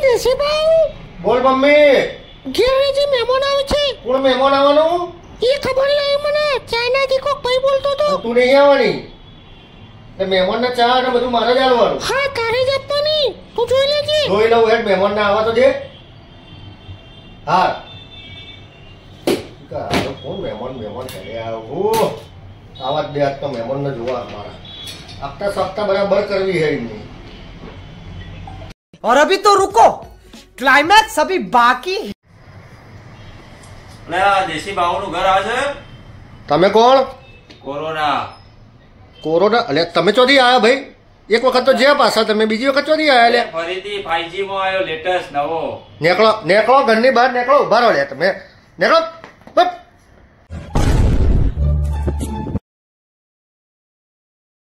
દેશીભાઈ બોલ મમ્મી. ઘેર જે મહેમાન આવે છે. કોણ મહેમાન આવવાનું? એ ખબર નહીં મને. ચાઇનાથી કોક ભાઈ બોલતો તો. તું નહીં આવવાની. તે મહેમાન ને ચા ને બધું મારે જ આલવાનું. હા તારે જ આપવાની. તું જોઈ લેજે. જોઈ લઉં હેડ મહેમાન ને આવા તો જે. હા કોણ મહેમાન કરે આવું? આવા જ બે આજ તો મહેમાન ને જોવા મારા આપતા સપ્તાહ બરાબર કરવી है इनकी। और अभी तो रुको, क्लाइमैक्स अभी बाकी। દેશી બાવનું ઘર આવે છે? તમે કોણ? કોરોના અલે તમે ચોથી આયા ભાઈ? એક વખત તો જ્યાં પાછા તમે બીજી વખત ચોથી આયા લે? ફરીથી 5G માં આવ્યો લેટેસ્ટ નવો. નીકળો ઘરની બહાર નીકળો, ઉભા રહો લે તમે નીકળો.